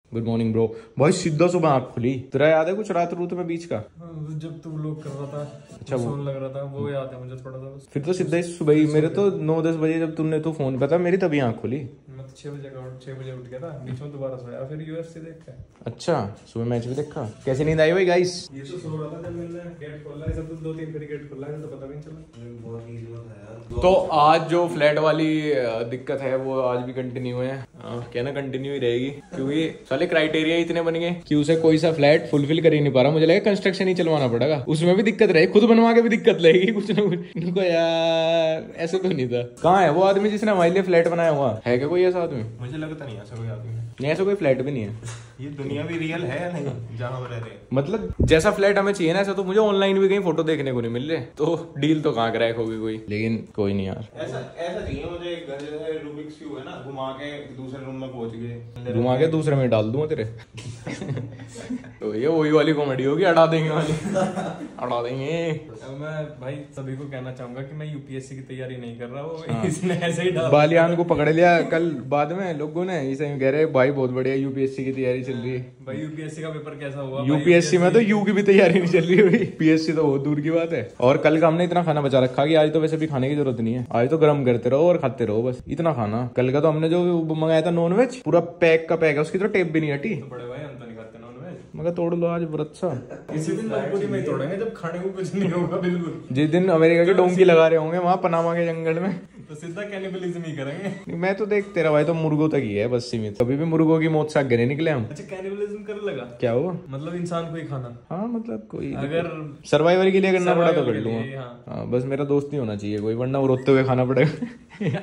Good morning bro. भाई सीधा सुबह आँख खुली। तेरा याद है कुछ रात रूत में बीच का? जब तू व्लॉग कर रहा था, अच्छा वो सोन लग रहा था, वो याद है मुझे थोड़ा सा बस। फिर तो सीधा ही सुबह ही मेरे तो 9-10 बजे जब तुमने तो फोन पता मेरी तभी आँख खुली। मैं तो 6 बजे उठ गया था, बीच में दोबारा सोया, फिर यूएफसी देख के। अच्छा सुबह मैच भी देखा। कैसी नींद आई भाई गाइस? ये तो सो रहा था जब मैंने गेट खोला है, सब तो 2-3 फिर गेट खोला है तो पता भी नहीं चला। तो आज जो फ्लैट वाली दिक्कत है वो आज भी कंटिन्यू है। क्या ना कंटिन्यू ही रहेगी क्योंकि साले क्राइटेरिया इतने बन गए कि उसे कोई सा फ्लैट फुलफिल कर ही नहीं पा रहा। मुझे लगा कंस्ट्रक्शन ही चलवाना पड़ेगा, उसमें भी दिक्कत रहे, खुद बनवा के भी दिक्कत लगेगी कुछ ना कुछ। इनको यार ऐसे तो नहीं था। कहाँ है वो आदमी जिसने हमारे लिए फ्लैट बनाया हुआ? है क्या कोई ऐसा आदमी? मुझे लगता नहीं ऐसा कोई आदमी है। नहीं ऐसा कोई फ्लैट भी नहीं है। ये दुनिया भी रियल है या नहीं जहाँ हम रह रहे हैं? मतलब जैसा फ्लैट हमें चाहिए ना ऐसा तो मुझे ऑनलाइन भी कहीं फोटो देखने को नहीं मिल रहे, तो डील तो कहाँ क्रैक होगी कोई। लेकिन कोई नहीं यार, ऐसा चाहिए मुझे। एक घर जैसे रूबिक्स क्यूब है ना, घुमा के दूसरे रूम में पहुंच गए, घुमा के दूसरे में डाल दूंगा तेरे। तो ये वही वाली कॉमेडी होगी, अड़ा देंगे वाली। अड़ा देंगे। मैं भाई सभी को कहना चाहूंगा कि मैं यूपीएससी की तैयारी नहीं कर रहा हूँ। इसने ऐसे ही डाल बालियान को पकड़ लिया कल बाद में लोगों ने, इसे कह रहे भाई बहुत बढ़िया यूपीएससी की तैयारी चल रही है। भाई यूपीएससी का पेपर कैसा हुआ? यूपीएससी में तो यू की भी तैयारी नहीं चल रही हुई, पीएससी तो बहुत दूर की बात है। और कल का हमने इतना खाना बचा रखा कि आज तो वैसे भी खाने की जरूरत नहीं है, आज तो गर्म करते रहो और खाते रहो बस, इतना खाना। कल का तो हमने जो मंगाया था नॉनवेज पूरा पैक का पैक है, उसकी तो टेप भी नहीं हटी। तो बड़े भाई हम तो नहीं खाते नॉनवेज, मगर तोड़ लो आज व्रत सा। इसी दिन मजबूरी में ही तोड़ेंगे जब खाने को कुछ नहीं होगा बिल्कुल। जिस दिन अमेरिका की डोंकी लगा रहे होंगे वहां पनामा के जंगल में, तो सीधा कैनिबलिज्म ही करेंगे। मैं तो देख तेरा भाई तो मुर्गों तक ही है बस सीमित, कभी भी मुर्गों की मौत से आगे नहीं निकले हम। अच्छा कैनिबलिज्म करने लगा? क्या हुआ? मतलब इंसान को ही खाना? हाँ मतलब कोई अगर सर्वाइवल के लिए करना पड़ा तो कर survival के लिए, लूंगा। हाँ। हाँ बस मेरा दोस्त नहीं होना चाहिए कोई, वरना वो रोते हुए खाना पड़ेगा।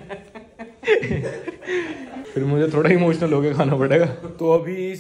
फिर मुझे थोड़ा इमोशनल होके खाना पड़ेगा। तो अभी इस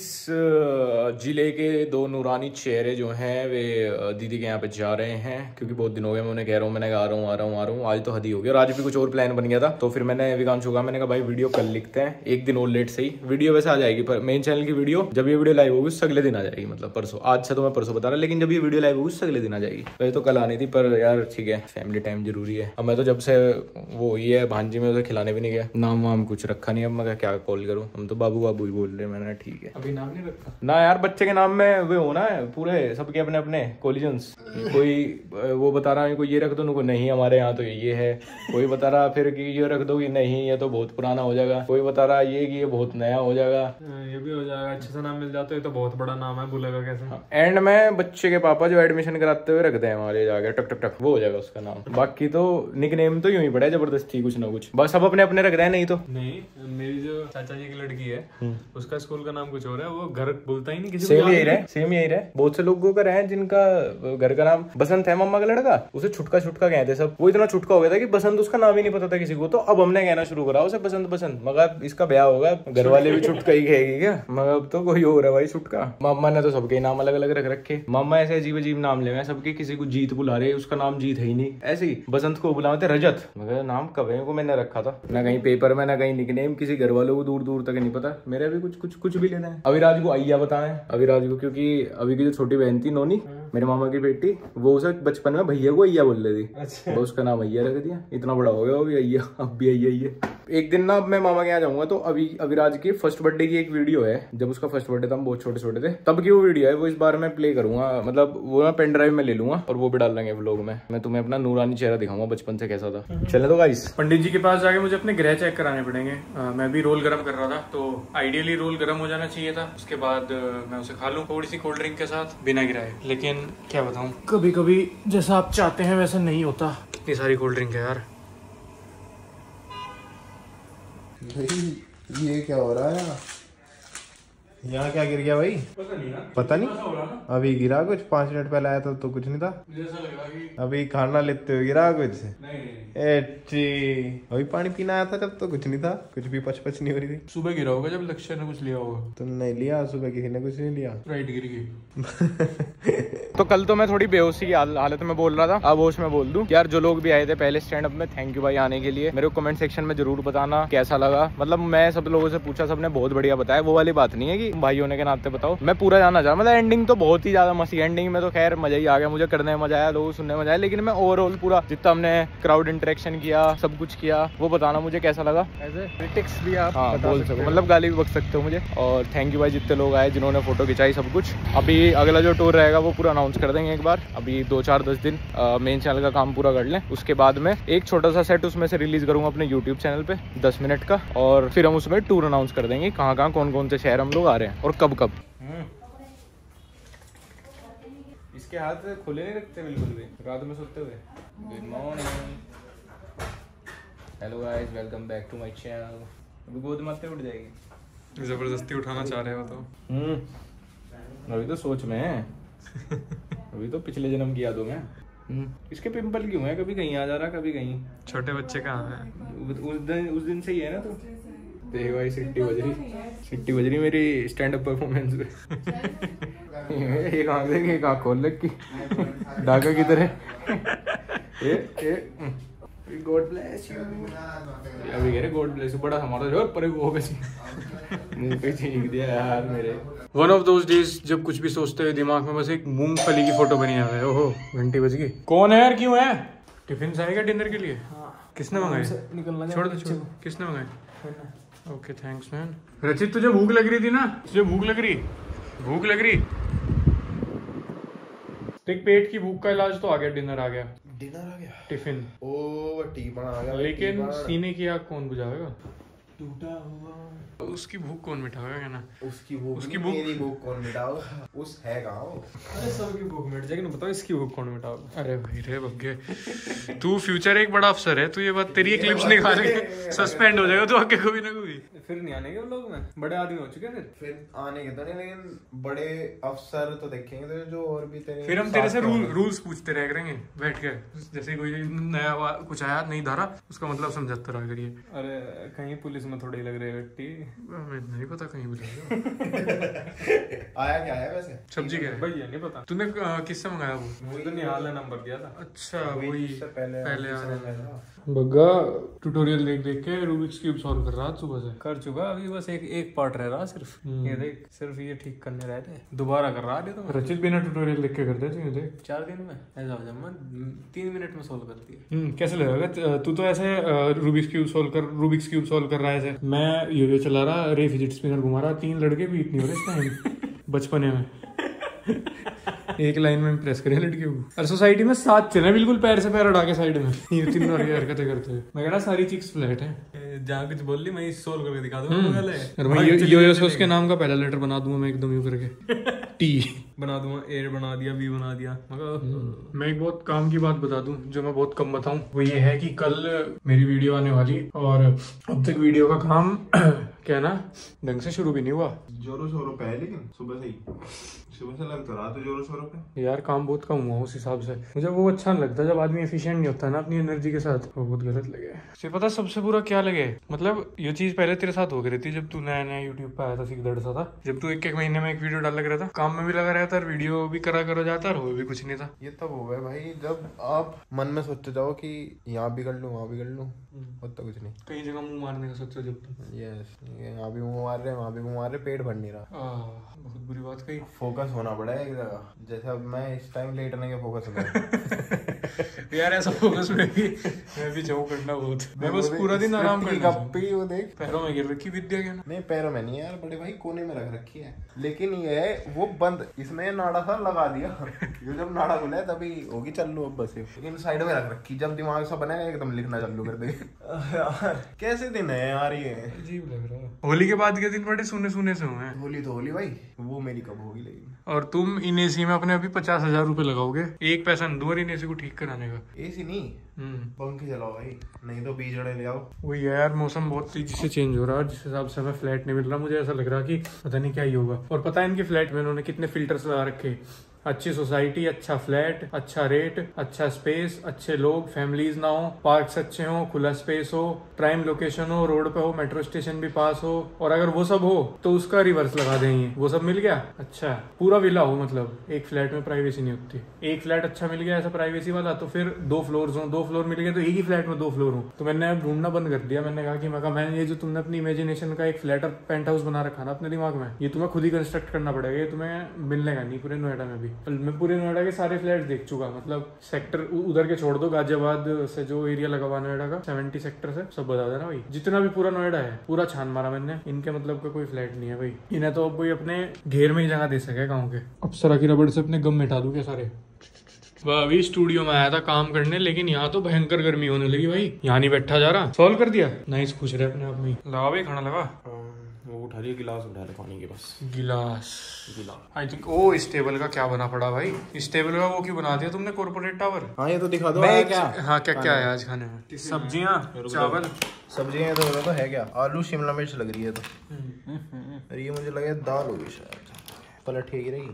जिले के 2 नूरानी चेहरे जो हैं वे दीदी के यहाँ पे जा रहे हैं, क्योंकि बहुत दिन हो गए मैं उन्हें कह रहा हूँ, मैंने कहा आ रहा हूँ। आज तो हद ही हो गया और आज भी कुछ और प्लान बन गया था। तो फिर मैंने विकांशु कहा, मैंने कहा भाई वीडियो कल लिखते हैं, एक दिन और लेट सही। वीडियो वैसे आ जाएगी पर मेन चैनल की वीडियो जब ये वीडियो लाइव होगी उससे अगले दिन आ जाएगी, मतलब परसों। आज से तो मैं परसों बता रहा, लेकिन जब ये वीडियो लाइव होगी उससे अगले दिन आ जाएगी। वैसे तो कल आनी थी पर यार ठीक है, फैमिली टाइम जरूरी है। अब मैं तो जब से वो हुई है भांजी में उसे खिलाने भी नहीं गया, नाम वाम कुछ रखा नहीं। अब मैं क्या कॉल करूँ, हम तो बाबू बाबू ही बोल रहे। मैंने ठीक है अभी नाम नहीं रखा ना यार, बच्चे के नाम में वे होना है पूरे सबके अपने अपने कोलिजन्स। कोई वो बता रहा है कोई ये रख दो, उनको नहीं हमारे यहाँ तो ये है। कोई बता रहा फिर कि ये रख दो कि नहीं ये तो बहुत पुराना हो जाएगा। कोई बता रहा ये कि ये बहुत नया हो जाएगा। ये भी हो जाएगा, अच्छे से नाम मिल जाता है तो बहुत बड़ा नाम है, भूलेगा कैसे। एंड में बच्चे के पापा जो एडमिशन कराते हुए रखते हैं हमारे जाके टक टक टक, वो हो जाएगा उसका नाम। बाकी तो निक नेम तो यूं ही पड़ा है जबरदस्ती कुछ ना कुछ, बस सब अपने अपने रख रहे हैं। नहीं तो नहीं, मेरी जो चाचा जी की लड़की है उसका स्कूल का नाम कुछ और है, वो घर बोलता ही नहीं किसी सेम यही रहे, सेम यही रहे। बहुत से लोगों का रहे जिनका घर का नाम बसंत है, मम्मा का लड़का उसे छुटका छुटका कहते सब। वो इतना छुटका हो गया था कि बसंत उसका नाम ही नहीं पता था किसी को, तो अब हमने कहना शुरू करा उसे बसंत बसंत। मगर इसका ब्याह होगा, घर वाले भी छुटका ही कहेगी क्या? मगर अब तो कोई और है भाई छुटका। मामा ने तो सबके नाम अलग अलग रख रखे। मामा ऐसे अजीब अजीब नाम ले सबके, किसी को जीत बुला रहे, उसका नाम जीत है ही नहीं। ऐसे ही बसंत को बुलाते रजत, मगर नाम कभी को मैंने रखा था ना कहीं पेपर में ना कहीं निकनेम, किसी घर वालों को दूर दूर तक नहीं पता। मेरे भी कुछ भी लेना है। अविराज को अय्या बताएं, अविराज को, क्योंकि अभी की जो छोटी बहन थी नोनी, मेरे मामा की बेटी, वो उसे बचपन में भैया को अय्या बोल रही थी। अच्छा। तो उसका नाम अय्या रख दिया, इतना बड़ा हो गया वो भी अय्या, अब भी अय्या ही है। एक दिन ना मैं मामा के यहाँ जाऊंगा तो अभी अविराज की फर्स्ट बर्थडे की एक वीडियो है, जब उसका फर्स्ट बर्थडे था हम बहुत छोटे छोटे थे तब की वो वीडियो है, वो इस बार मैं प्ले करूंगा। मतलब वो मैं पेन ड्राइव में ले लूंगा और वो भी डाल लेंगे व्लॉग में। मैं तुम्हें अपना नूरानी चेहरा दिखाऊंगा बचपन से कैसा था। चले तो गाइस, पंडित जी के पास जाके मुझे अपने ग्रह चेक कराने पड़ेंगे। मैं भी रोल गर्म कर रहा था तो आइडियली रोल गर्म हो जाना चाहिए था, उसके बाद मैं उसे खा लूं थोड़ी सी कोल्ड ड्रिंक के साथ बिना गिराए। लेकिन क्या बताऊं, कभी कभी जैसा आप चाहते हैं वैसा नहीं होता। इतनी सारी कोल्ड ड्रिंक है यार। भाई ये क्या हो रहा है यहाँ? क्या गिर गया भाई? पता नहीं अभी गिरा कुछ 5 मिनट पहले आया था तो कुछ नहीं था। मुझे ऐसा लग रहा कि अभी खाना लेते हुए गिरा कुछ? नहीं। अभी पानी पीना आया था जब तो कुछ नहीं था, कुछ भी पच नहीं हो रही थी। सुबह गिरा होगा जब लक्ष्य ने कुछ लिया होगा। तुमने लिया? सुबह किसी ने कुछ नहीं लिया। राइट गिर गई। तो कल तो मैं थोड़ी बेहोशी की हालत में बोल रहा था, अब होश में बोल दूं। यार जो लोग भी आए थे पहले स्टैंड अप में, थैंक यू भाई आने के लिए। मेरे को कमेंट सेक्शन में जरूर बताना कैसा लगा। मतलब मैं सब लोगों से पूछा, सबने बहुत बढ़िया बताया। वो वाली बात नहीं है कि भाई होने के नाते बताओ, मैं पूरा जानना चाह। मतलब एंडिंग तो बहुत ही ज्यादा मसी, एंडिंग में तो खैर मजा ही आ गया, मुझे करने में मजा आया, लोगों सुनने में मजा आया। लेकिन मैं ओवरऑल पूरा जितना हमने क्राउड इंटरेक्शन किया, सब कुछ किया, वो बताना मुझे कैसा लगा। एज ए क्रिटिक्स भी आप बोल सको, मतलब गाली भी बक सकते हो मुझे। और थैंक यू भाई जितने लोग आए, जिन्होंने फोटो खिंचाई, सब कुछ। अभी अगला जो टूर रहेगा वो पूरा अनाउंस कर देंगे एक बार। अभी 2-4-10 दिन मेन चैनल का काम पूरा कर लें, उसके बाद में एक छोटा सा सेट उसमें से रिलीज करूंगा अपने यूट्यूब चैनल पे 10 मिनट का। और फिर हम उसमें टूर अनाउंस कर देंगे, कहाँ कहाँ कौन कौन से शहर हम लोग आ रहे हैं और कब कब। इसके हाथ खुले नहीं रखते बिल्कुल भी रात में सोते हुए। Good morning, hello guys, welcome back to my channel. अभी गोद मारते उठ जाएगी, जबरदस्ती उठाना चाह रहे हो तो। अभी तो सोच में है। अभी तो पिछले जन्म की यादों में। इसके पिंपल क्यों है, कभी कहीं आ जा रहा, कभी कहीं। छोटे बच्चे कहाँ हैं? उस दिन से ही है ना। तो देख भाई सिट्टी बज रही मेरी स्टैंड अप परफॉर्मेंस पे। एक आंख देख, एक आंख खोल रखी डाका की तरह। God bless you. अभी कह रहे गॉड ब्लेस यू, बड़ा हमारा जो पर वो मुंह पे छींक दिया यार मेरे। वन ऑफ दोज डेज जब कुछ भी सोचते हुए दिमाग में बस एक मूंगफली की फोटो बनी है। ओहो, घंटी बज गई। कौन है यार, क्यों है? टिफिन से आएगा डिनर के लिए? किसने मंगाए? छोड़ दो, किसने मंगाए? Okay thanks man. रचित तुझे भूख लग रही थी ना? तुझे भूख लग रही? देख पेट की भूख का इलाज तो आ गया, डिनर आ गया, टिफिन। ओ टीपन आ गया। लेकिन सीने की आग कौन बुझाएगा? टूटा हुआ उसकी भूख कौन मिटाएगा? क्या ना उसकी भूख मेरी भूख कौन मिटाओगा? उस है कहाँ वो? अरे सबकी भूख मिट जाएगी ना, बताओ इसकी भूख कौन मिटाओगा? अरे भाई रे बग्गे, तू फ्यूचर एक बड़ा अफसर है, तू ये बात, तेरी क्लिप्स निकाल के सस्पेंड हो जाएगा तू आगे कभी ना कभी। फिर नहीं आने के लोग में बड़े आदमी हो चुके हैं, फिर आने के तो नहीं, लेकिन बड़े अफसर तो देखेंगे तो जो और भी तेरे। फिर हम तेरे से रूल्स पूछते रह करेंगे बैठ के, जैसे कोई नया कुछ आया नई धारा, उसका मतलब समझाते रहा करिए। अरे कहीं पुलिस में थोड़ी लग रही है व्यक्ति, नहीं पता कहीं भी आया क्या है वैसे? सब्जी क्या है भैया नहीं पता। तूने किससे मंगाया? वो मुझे तो निहाल ने नंबर दिया था। अच्छा वही पहले आ रहा बग्गा ट्यूटोरियल देख देख के रूबिक्स क्यूब सॉल्व कर रहा सुबह से। कर चुका, अभी बस एक पार्ट रह रहा सिर्फ। ये देख, सिर्फ ये ठीक करने रहते, दोबारा कर रहा है तो। रचित बिना ट्यूटोरियल देख के करते थे, देख 4 दिन में ऐसा हो जाए, 3 मिनट में सोल्व कर दिया। कैसे लगेगा? तू तो ऐसे रूबिक्स क्यूब सोल्व कर रहा है ऐसे, मैं ये चला रहा, रे फिजिट स्पिनर घुमा रहा, 3 लड़के बीट नहीं हो रहे इस टाइम बचपने में। एक लाइन में प्रेस करें लड़कियों को, और सोसाइटी में साथ चले बिल्कुल पैर से पैर उड़ा के साइड में, ये 3 बार हरकतें करते हुए। मैं कह रहा सारी चिक्स फ्लैट है, जहाँ कुछ बोल ली मैं सोल्व करके दिखा दूंगा। और मैं यो उसके नाम का पहला लेटर बना दूंगा मैं, एकदम यूं करके टी बना दूंगा, ए बना दिया, बी बना दिया। मैं एक बहुत काम की बात बता दूं जो मैं बहुत कम बताऊं, वो ये है कि कल मेरी वीडियो आने वाली, और अब तक वीडियो का काम क्या ना ढंग से शुरू भी नहीं हुआ। जोरों शोरों पे है, लेकिन सुबह से लग तो रहा तो जोरों शोरों पे। यार काम बहुत कम हुआ उस हिसाब से, मुझे वो अच्छा नहीं लगता जब आदमी एफिशिएंट नहीं होता ना अपनी एनर्जी के साथ, वो बहुत गलत लगे। तुझे पता सबसे बुरा क्या लगे? मतलब ये चीज पहले तेरे साथ हो गई थी जब तू नया यूट्यूब पे आया था, सीखदड़ सा था, जब तू एक महीने में एक वीडियो डाल लग रहा था, काम में भी लगा रहता, वीडियो भी करा जाता, और वो भी कुछ नहीं था। ये तब हो गया भाई जब आप मन में सोचते जाओ कि यहाँ भी कर लूँ, वहाँ भी कर लूँ, होता कुछ नहीं। कई जगह मुंह मारने का सोचो जब तुम। यस, यहाँ भी मुंह मार रहे, वहाँ भी मुंह मार रहे, पेट भर नहीं रहा। बहुत बुरी बात कही। फोकस होना पड़ा है एक जगह, जैसे अब मैं इस टाइम लेटने के फोकस हो यार ऐसा फोकस में भी मैं भी जाऊँ करना बहुत, मैं बस पूरा दिन आराम करना। गप्पी वो देख पैरों में गिर रखी विद्या क्या? नहीं पैरों में नहीं यार, बड़े भाई कोने में रख रखी है, लेकिन ये है वो बंद, इसमें नाड़ा सा लगा दिया। ये जब नाड़ा खुला है तभी होगी चालू अब बस, लेकिन साइड में रख रखी, जब दिमाग सा बना एकदम लिखना चालू कर दे। कैसे दिन है यार, ये अजीब लग रहा है। होली के बाद के दिन बड़े सुने से हुए। होली तो होली भाई, वो मेरी कब होगी? लेकिन और तुम इन एसी में अपने अभी 50,000 रुपए लगाओगे, एक पैसा नहीं दूंगा इन एसी को ठीक कराने का। एसी नहीं, पंखे चलाओ भाई, नहीं तो बीजड़े ले आओ। वही यार, मौसम बहुत तेजी से चेंज हो रहा है, जिस हिसाब से हमें फ्लैट नहीं मिल रहा, मुझे ऐसा लग रहा कि पता नहीं क्या ही होगा। और पता है इनके फ्लैट में इन्होंने कितने फिल्टर्स लगा रखे, अच्छी सोसाइटी, अच्छा फ्लैट, अच्छा रेट, अच्छा स्पेस, अच्छे लोग, फैमिलीज ना हो, पार्क्स अच्छे हो, खुला स्पेस हो, प्राइम लोकेशन हो, रोड पे हो, मेट्रो स्टेशन भी पास हो, और अगर वो सब हो तो उसका रिवर्स लगा देंगे। वो सब मिल गया, अच्छा पूरा विला हो, मतलब एक फ्लैट में प्राइवेसी नहीं होती। एक फ्लैट अच्छा मिल गया ऐसा प्राइवेसी वाला, तो फिर 2 फ्लोर हो, 2 फ्लोर मिल गए तो एक ही फ्लैट में 2 फ्लोर हो। तो मैंने अब ढूंढना बंद कर दिया। मैंने कहा कि मैं ये जो तुमने अपनी इमेजिनेशन का एक फ्लैट और पेंट हाउस बना रखा ना अपने दिमाग में, ये तुम्हें खुद ही कंस्ट्रक्ट करना पड़ेगा, ये तुम्हें मिलने का नहीं पूरे नोएडा में भी। मैं पूरे नोएडा के सारे फ्लैट देख चुका, मतलब सेक्टर उधर के छोड़ दो, गाजियाबाद से जो एरिया लगा हुआ नोएडा का 70 सेक्टर से सब बता देना भाई। जितना भी पूरा नोएडा है पूरा छान मारा मैंने, इनके मतलब का कोई फ्लैट नहीं है भाई। इन्हें तो अब कोई अपने घेर में ही जगह दे सके गाँव के। अप्सरा की रबड़ से अपने गम मिटा दूं क्या सारे। अभी स्टूडियो में आया था काम करने, लेकिन यहाँ तो भयंकर गर्मी होने लगी भाई, यहाँ नहीं बैठा जा रहा। सॉल्व कर दिया, नाइस, खुश रहे अपने आप में। लगा भाई खाना लगा, वो उठा लिया, गिलास उठा लिया पानी के, बस गिलास आई थिंक। ओ इस टेबल का क्या बना पड़ा भाई, इस टेबल का वो क्यों बना दिया तुमने, कॉर्पोरेट टावर। हाँ ये तो दिखा दो क्या। हाँ क्या क्या है आज खाने में, सब्जियां, चावल। सब्जियां तो है क्या, आलू शिमला मिर्च लग रही है तो, अरे ये मुझे लगा दाल होगी शायद, पलट के गिरेगी।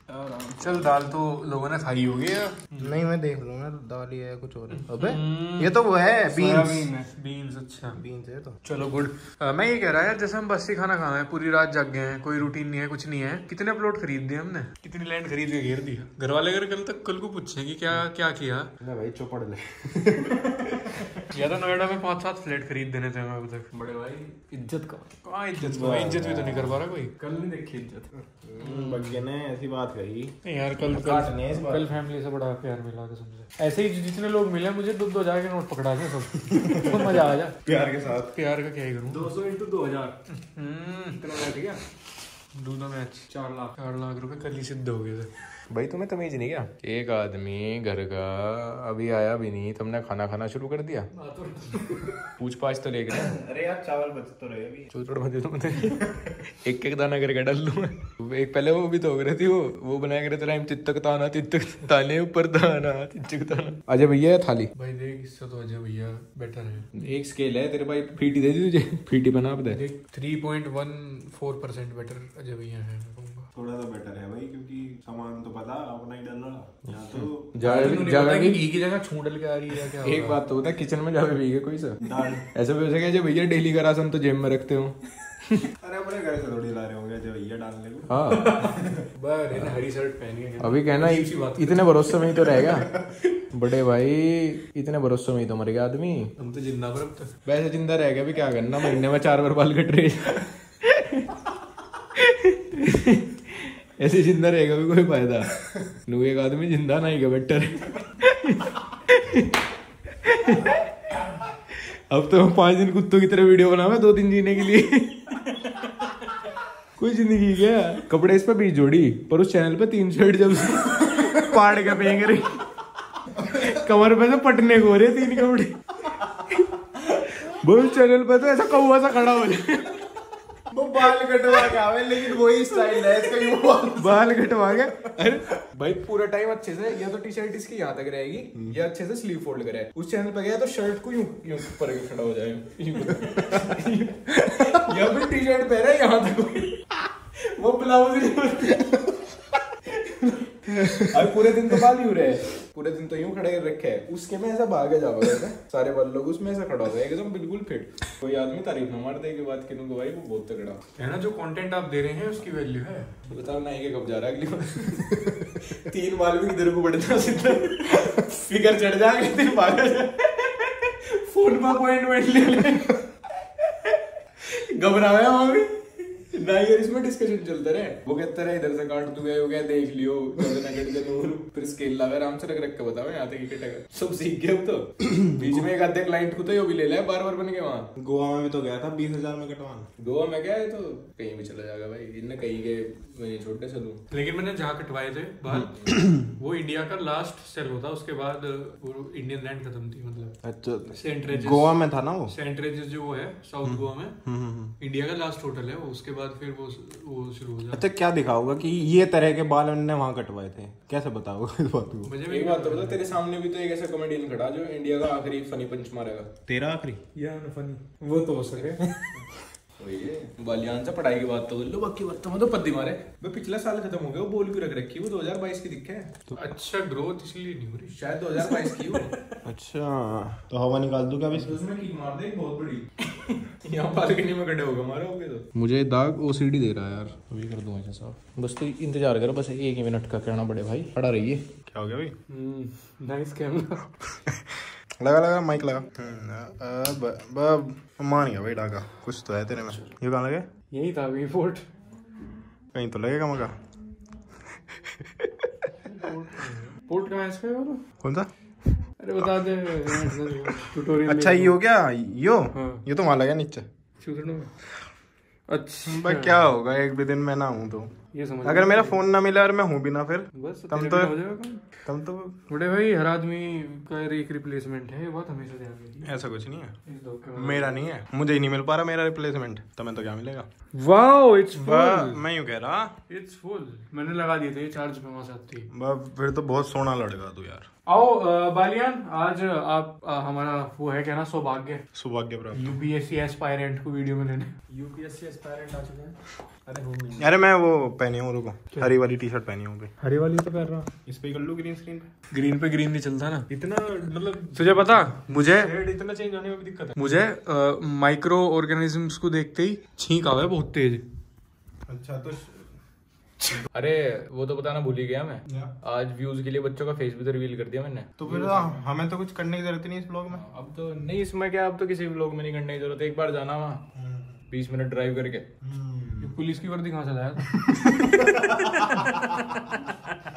चल दाल तो लोगों ने खाई होगी यार। नहीं मैं देख लूंगा, दाल ही है कुछ और है। अबे ये तो वो है बीन्स। अच्छा बीन्स है तो चलो गुड। मैं ये कह रहा है यार, जैसे हम बस ही खाना खाना है, पूरी रात जग गए हैं, कोई रूटीन नहीं है, कुछ नहीं है, कितने प्लॉट खरीद दिए हमने, कितनी लैंड खरीद के घेर दिया। घर वाले अगर कल को पूछे कि क्या क्या किया, भाई चौपड़ ले। या तो नोएडा में 5-7 फ्लैट खरीद देने थे अब तक। बड़े भाई इज्जत कहाँ इज्जत भी तो नहीं कर पा रहा कोई। कल नहीं देखी इज्जत, बग्गे ने ऐसी बात कही यार। कल फैमिली से बड़ा प्यार मिला कसम से। ऐसे ही जितने लोग मिले मुझे 2 जाके नोट पकड़ा के सब तो मजा आ जा प्यार के साथ। प्यार का क्या ही करूँ। 200 × 2000 इतना बैठ गया। दूना मैच 4 लाख रुपए कल ही सिद्ध हो गए थे भाई। तुम्हें तमीज नहीं क्या, एक आदमी घर का अभी आया भी नहीं, तुमने खाना खाना शुरू कर दिया। पूछ पाछ तो लेकर अरे यार चावल बच तो रहे अभी, चौथड़ बजे तो एक दाना करके डाल लूँ। एक पहले वो भी तो हो रही थी, वो बनाया करे तेरा तित्तक ताने ऊपर दाना तित्तक ताना। अजय भैया थाली भाई देख, इससे तो अजय भैया बेटर है। एक स्केल है तेरे भाई, फीटी दे दी तुझे, फीटी बना दे। 3.14% बेटर अजय भैया है। थोड़ा सा बेटर है भाई, क्योंकि सामान तो पता अपना ही डाल रहा। यहाँ तो जावे घी की जगह छूं डल के आ रही है क्या। एक बात तो होता है, किचन में जावे भी कोई सा ऐसा भी हो सके जो भैया डेली का राशन तो जेब में रखते हो। अरे अपने घर से थोड़ी ला रहे होंगे जो भैया डालने को। हाँ हरी शर्ट पहनी है अभी कहना इतने भरोसे में ही तो रहेगा। बड़े भाई इतने भरोसे में ही तो मर गया आदमी। हम तो जिंदा पर अब तक। वैसे जिंदा रह गया भी क्या करना, महीने में 4 बार बाल कट रहे। ऐसे जिंदा रहेगा भी कोई फायदा नू, एक आदमी जिंदा नहीं का बेटर। अब तो 5 दिन कुत्तों की तरह वीडियो बनावे, 2 दिन जीने के लिए। कोई जिंदगी क्या, कपड़े इस पे 20 जोड़ी, पर उस चैनल पे 3 शर्ट जब पाड़ के फेंक रही, कमर पे तो पटने को हो रहे 3 कपड़े। वो चैनल पे तो ऐसा कौवा सा खड़ा हो जाए, वो बाल कटवा के आवे, लेकिन वही स्टाइल है इसका, बाल कटवा के। अरे भाई पूरा टाइम अच्छे से या तो टी शर्ट इसकी यहाँ तक रहेगी या अच्छे से स्लीव फोल्ड करे। उस चैनल पे गया तो शर्ट को यूं ऊपर खड़ा हो जाए, या फिर टी शर्ट पहने यहाँ तक, वो ब्लाउज नहीं। अब पूरे दिन तो बाल यूं रहे, पूरे दिन तो यूं खड़े रखे है, उसके में ऐसा भागे जाओगे सारे बाल लोग उसमें ऐसा खड़ा होगा एकदम बिल्कुल फिट। कोई आदमी तारीफ न मार दे के बाद किन्हों भाई वो बहुत तगड़ा है ना। जो कंटेंट आप दे रहे हैं उसकी वैल्यू है। बताओ ना ये कब जा रहा है अगली बार। 3 बाल भी इधर को बढ़ता सीधा फिगर चढ़ जाएगा, फिर भागा जाए, फोन पर अपॉइंटमेंट ले ले। घबराया वहां भी ना यार, इसमें डिस्कशन चलता रहे। वो कहते रहे इधर से काट दूंगा, वो क्या देख लियो फिर स्केल लगा आराम से रख के बताओ यहाँ तक कटेगा। सब सीख गए अब तो। बीच में एक आधे क्लाइंट को तो ये भी ले लिया बार बन के। वहाँ गोवा में भी तो गया था 20,000 में कटवाना। गोवा में क्या है तो कहीं भी चला जाएगा भाई, इनने कहीं के मैं छोटे चलूं। लेकिन मैंने जहाँ कटवाए थे बाल वो इंडिया का लास्ट सेल होता, उसके बाद वो इंडियन लैंड खत्म थी। मतलब अच्छा सेंट्रेज गोवा में था ना वो, सेंट्रेज जो वो है साउथ गोवा में, इंडिया का लास्ट होटल है वो। उसके बाद फिर वो शुरू हो जाता। अच्छा क्या दिखा होगा कि ये तरह के बाल उन्होंने वहाँ कटवाए थे, कैसे बताओगे इस बात को? एक बात तो बता, तेरे सामने भी तो एक ऐसा कॉमेडियन खड़ा जो इंडिया का आखिरी फनी पंच मारेगा। तेरा आखिरी या फनी वो तो हो सके। बालियान से पढ़ाई की बात तो कर लो, बाकी बात तो मतलब पद्दी मारे। मैं पिछला साल खत्म हो गया, वो बोल क्यों रख रखी, वो 2022 की दिखे है। तो अच्छा ग्रोथ इसलिए नहीं हो रही, शायद 2022 की हो। अच्छा तो हवा निकाल दूं क्या? उसमें कीक मार दे बहुत बड़ी। यहाँ बालकनी में खड़े होगा मारे होगे तो। मुझे दाग ओसीडी दे रहा है यार, अभी कर दूंगा ऐसा साहब। बस तो इंतजार करो, बस 1 मिनट का कहना बड़े भाई, खड़ा रहिए। क्या हो गया भाई? Nice camera. लगा माइक लगा। मान गया भाई डाका, कुछ तो है तेरे में। ये कहाँ लगे? यही था वी पोर्ट, कहीं तो लगेगा मगा। पोर्ट कहाँ है इसका वाला? कौन सा? अरे बता दे ट्यूटोरियल। अच्छा ये हो गया यो। हाँ। ये तो वहाँ लगा नीचे। अच्छा भाई क्या होगा एक भी दिन मैं ना हूँ तो, ये समझ अगर मेरा फोन ना मिला और मैं हूँ भी ना फिर बस तब तेरे तो बिना हो जाएगा काम। तब तो बड़े भाई हर आदमी का एक रिप्लेसमेंट है, ये बात हमेशा ध्यान रखिए। ऐसा कुछ नहीं है, इस धोखे में मेरा नहीं है, मुझे ही नहीं मिल पा रहा मेरा रिप्लेसमेंट, तो मैं तो क्या मिलेगा। वाओ इट्स फुल, मैं यूँ कह रहा, इट्स फुल। मैंने लगा दिए थे चार्ज पे वहां से आती। फिर तो बहुत सोना लड़का तू यार। आओ बालियान, आज आप हमारा वो है क्या ना सौभाग्य प्राप्त यूपीएससी एस्पायरेंट को वीडियो में लेने। यूपीएससी एस्पायरेंट आ चुके हैं। अरे अरे मैं वो पहनी हूँ, रुको हरी वाली टी शर्ट पहनी हूँ। हरी वाली तो पहन रहा, इस पे कर लूँ ग्रीन स्क्रीन पे। ग्रीन नहीं चलता ना इतना, मतलब तुझे पता, मुझे इतना चेंज होने में भी दिक्कत है मुझे माइक्रो ऑर्गेनिजम्स को देखते ही छींक आ गया बहुत तेज। अच्छा तो अरे वो तो बताना भूल ही गया मैं, आज व्यूज के लिए बच्चों का फेस भी तो रिवील कर दिया मैंने। तो फिर हमें तो कुछ करने की जरूरत नहीं इस ब्लॉग में। अब तो नहीं, इसमें क्या, अब तो किसी ब्लॉग में नहीं करने की जरूरत है। एक बार जाना वहाँ 20 मिनट ड्राइव करके। पुलिस की वर्दी कहाँ से लाया था?